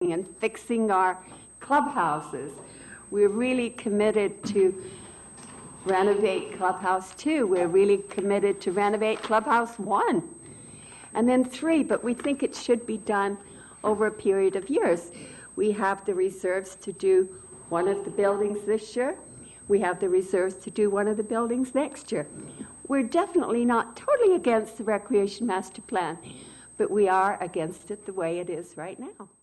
and fixing our clubhouses. We're really committed to renovate Clubhouse 2. We're really committed to renovate Clubhouse 1. And then 3, but we think it should be done over a period of years. We have the reserves to do one of the buildings this year. We have the reserves to do one of the buildings next year. We're definitely not totally against the Recreation Master Plan, but we are against it the way it is right now.